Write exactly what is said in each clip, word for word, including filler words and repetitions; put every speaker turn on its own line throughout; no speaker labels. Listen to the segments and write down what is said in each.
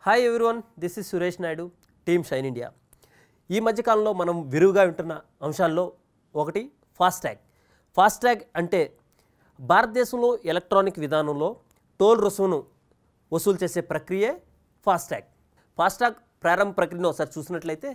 Hi everyone, this is Suresh Naidu, Team Shine India. ఈ మధ్యకాలంలో మనం విరివిగా వింటున్న అంశాల్లో ఒకటి ఫాస్టాగ్. ఫాస్టాగ్ అంటే భారతదేశంలో ఎలక్ట్రానిక్ విధానంలో టోల్ రుసుమును వసూలు చేసే ప్రక్రియే ఫాస్టాగ్. ఫాస్టాగ్ ప్రారంభ ప్రక్రియను ఒకసారి చూసినట్లయితే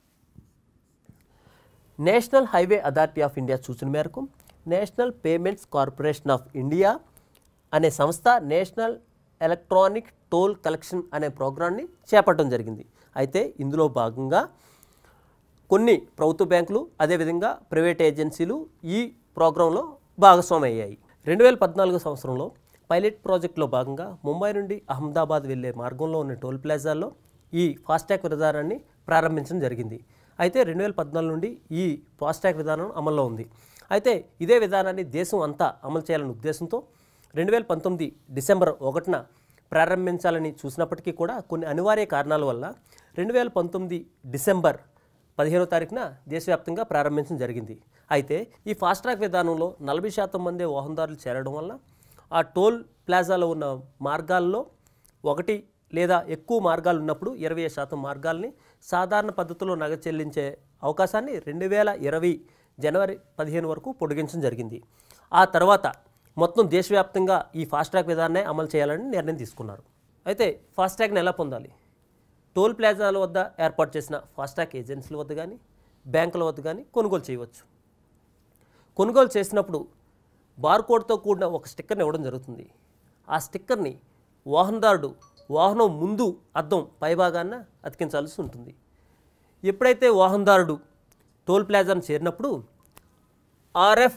National Highway Authority of India సూచన మేరకు National Payments Corporation of India అనే సంస్థ నేషనల్ ఎలక్ట్రానిక్ టోల్ కలెక్షన్ అనే ప్రోగ్రాన్ని చేపట్టడం జరిగింది. అయితే ఇందులో భాగంగా కొన్ని ప్రభుత్వ బ్యాంకులు అదేవిధంగా ప్రైవేట్ ఏజెన్సీలు ఈ ప్రోగ్రాంలో భాగస్వామి అయ్యాయి. రెండు వేల పద్నాలుగు సంవత్సరంలో పైలట్ ప్రాజెక్టులో భాగంగా ముంబై నుండి అహ్మదాబాద్ వెళ్లే మార్గంలో ఉన్న టోల్ ప్లాజాల్లో ఈ ఫాస్టాగ్ విధానాన్ని ప్రారంభించడం జరిగింది. అయితే రెండు వేల పద్నాలుగు నుండి ఈ ఫాస్టాగ్ విధానం అమల్లో ఉంది. అయితే ఇదే విధానాన్ని దేశం అంతా అమలు చేయాలనే ఉద్దేశంతో రెండు వేల పంతొమ్మిది డిసెంబర్ ఒకటిన ప్రారంభించాలని చూసినప్పటికీ కూడా కొన్ని అనివార్య కారణాల వల్ల రెండు వేల పంతొమ్మిది డిసెంబర్ పదిహేనో తారీఖున దేశవ్యాప్తంగా ప్రారంభించడం జరిగింది. అయితే ఈ ఫాస్ట్రాక్ విధానంలో నలభై శాతం మంది వాహనదారులు చేరడం వల్ల ఆ టోల్ ప్లాజాలో ఉన్న మార్గాల్లో ఒకటి లేదా ఎక్కువ మార్గాలు ఉన్నప్పుడు ఇరవై శాతం మార్గాల్ని సాధారణ పద్ధతిలో నగదు చెల్లించే అవకాశాన్ని రెండు వేల ఇరవై జనవరి పదిహేను వరకు పొడిగించడం జరిగింది. ఆ తర్వాత మొత్తం దేశవ్యాప్తంగా ఈ ఫాస్ట్రాక్ విధానాన్ని అమలు చేయాలని నిర్ణయం తీసుకున్నారు. అయితే ఫాస్ట్రాక్ని ఎలా పొందాలి? టోల్ ప్లాజాల వద్ద ఏర్పాటు చేసిన ఫాస్ట్రాక్ ఏజెన్సీల వద్ద కానీ బ్యాంకుల వద్ద కానీ కొనుగోలు చేయవచ్చు. కొనుగోలు చేసినప్పుడు బార్కోడ్తో కూడిన ఒక స్టిక్కర్ని ఇవ్వడం జరుగుతుంది. ఆ స్టిక్కర్ని వాహనదారుడు వాహనం ముందు అద్దం పైభాగాన అతికించాల్సి ఉంటుంది. ఎప్పుడైతే వాహనదారుడు టోల్ ప్లాజాను చేరినప్పుడు RF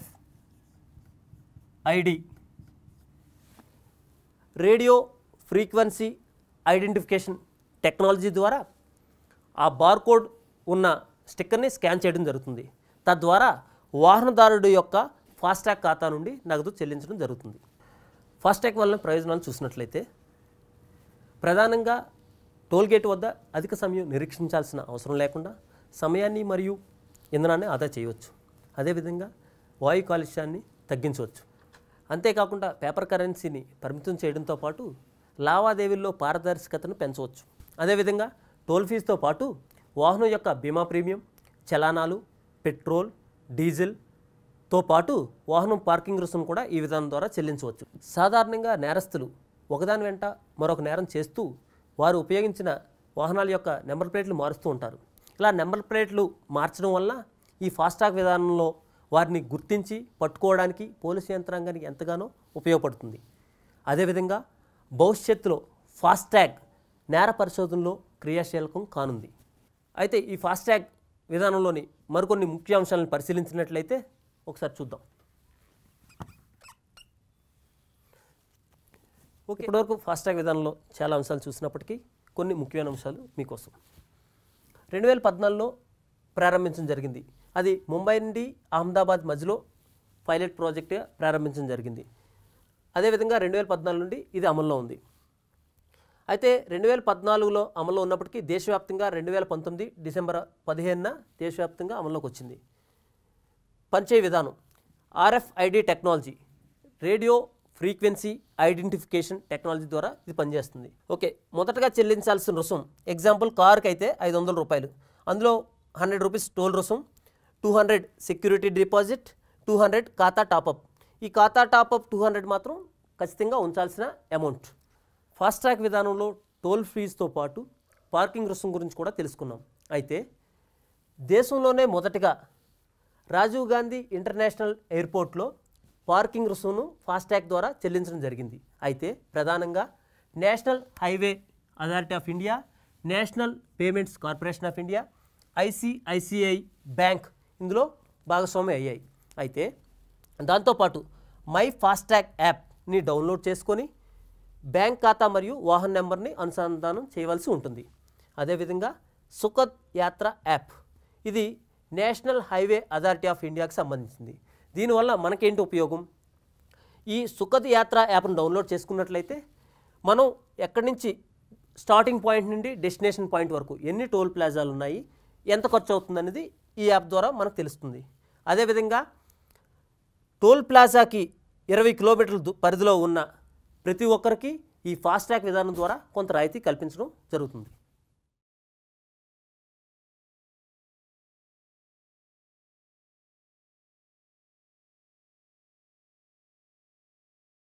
ID radio frequency identification technology ద్వారా ఆ బార్కోడ్ ఉన్న స్టిక్కర్ని స్కాన్ చేయడం జరుగుతుంది. తద్వారా వాహనదారుడు యొక్క ఫాస్టాగ్ ఖాతా నుండి నగదు చెల్లించడం జరుగుతుంది. ఫాస్టాగ్ వల్ల ప్రయోజనాలు చూసినట్లయితే ప్రధానంగా టోల్గేట్ వద్ద అధిక సమయం నిరీక్షించాల్సిన అవసరం లేకుండా సమయాన్ని మరియు ఇంధనాన్ని ఆదా చేయవచ్చు. అదేవిధంగా వాయు కాలుష్యాన్ని తగ్గించవచ్చు. అంతేకాకుండా పేపర్ కరెన్సీని పరిమితం చేయడంతో పాటు లావాదేవీల్లో పారదర్శకతను పెంచవచ్చు. అదేవిధంగా టోల్ ఫీజుతో పాటు వాహనం యొక్క బీమా ప్రీమియం, చలానాలు, పెట్రోల్, డీజిల్తో పాటు వాహనం పార్కింగ్ రుసుము కూడా ఈ విధానం ద్వారా చెల్లించవచ్చు. సాధారణంగా నేరస్తులు ఒకదాని వెంట మరొక నేరం చేస్తూ వారు ఉపయోగించిన వాహనాల యొక్క నెంబర్ ప్లేట్లు మారుస్తూ ఉంటారు. ఇలా నెంబర్ ప్లేట్లు మార్చడం వల్ల ఈ ఫాస్టాగ్ విధానంలో వారిని గుర్తించి పట్టుకోవడానికి పోలీసు యంత్రాంగానికి ఎంతగానో ఉపయోగపడుతుంది. అదేవిధంగా భవిష్యత్తులో ఫాస్టాగ్ నేర పరిశోధనలో క్రియాశీలకం కానుంది. అయితే ఈ ఫాస్టాగ్ విధానంలోని మరికొన్ని ముఖ్య అంశాలను పరిశీలించినట్లయితే ఒకసారి చూద్దాం. ఓకే, ఇప్పటివరకు ఫాస్టాగ్ విధానంలో చాలా అంశాలు చూసినప్పటికీ కొన్ని ముఖ్యమైన అంశాలు మీకోసం. రెండు వేల పద్నాలుగులో ప్రారంభించడం జరిగింది. అది ముంబై నుండి అహ్మదాబాద్ మధ్యలో పైలట్ ప్రాజెక్ట్గా ప్రారంభించడం జరిగింది. అదేవిధంగా రెండు వేల పద్నాలుగు నుండి ఇది అమల్లో ఉంది. అయితే రెండు వేల పద్నాలుగులో అమల్లో ఉన్నప్పటికీ దేశవ్యాప్తంగా రెండు వేల పంతొమ్మిది డిసెంబర్ పదిహేనున దేశవ్యాప్తంగా అమల్లోకి వచ్చింది. పంచే విధానం RFID technology, radio frequency identification technology ద్వారా ఇది పనిచేస్తుంది. ఓకే, మొదటగా చెల్లించాల్సిన రుసుం ఎగ్జాంపుల్ కార్కి అయితే ఐదు వందల రూపాయలు. అందులో హండ్రెడ్ రూపీస్ టోల్ రుసుం, two hundred security deposit, two hundred ఖాతా టాపప్. ఈ ఖాతా టాపప్ టూ హండ్రెడ్ మాత్రం ఖచ్చితంగా ఉంచాల్సిన అమౌంట్. ఫాస్ట్రాక్ విధానంలో టోల్ ఫీజుతో పాటు పార్కింగ్ రుసుం గురించి కూడా తెలుసుకున్నాం. అయితే దేశంలోనే మొదటగా రాజీవ్ గాంధీ ఇంటర్నేషనల్ ఎయిర్పోర్ట్లో పార్కింగ్ రుసుమును ఫాస్టాగ్ ద్వారా చెల్లించడం జరిగింది. అయితే ప్రధానంగా National Highway Authority of India, National Payments Corporation of India, ICICI bank ఇందులో భాగస్వామి అయ్యాయి. అయితే దాంతోపాటు మై ఫాస్టాగ్ యాప్ని డౌన్లోడ్ చేసుకొని బ్యాంక్ ఖాతా మరియు వాహన నెంబర్ని అనుసంధానం చేయవలసి ఉంటుంది. అదేవిధంగా సుఖద్ యాత్ర యాప్, ఇది నేషనల్ హైవే అథారిటీ ఆఫ్ ఇండియాకి సంబంధించింది. దీనివల్ల మనకేంటి ఉపయోగం? ఈ సుఖద్ యాత్ర యాప్ను డౌన్లోడ్ చేసుకున్నట్లయితే మనం ఎక్కడి నుంచి స్టార్టింగ్ పాయింట్ నుండి డెస్టినేషన్ పాయింట్ వరకు ఎన్ని టోల్ ప్లాజాలు ఉన్నాయి, ఎంత ఖర్చు అవుతుంది అనేది ఈ యాప్ ద్వారా మనకు తెలుస్తుంది. అదేవిధంగా టోల్ ప్లాజాకి ఇరవై కిలోమీటర్ల పరిధిలో ఉన్న ప్రతి ఒక్కరికి ఈ ఫాస్ట్ ట్రాక్ విధానం ద్వారా కొంత రాయితీ కల్పించడం జరుగుతుంది.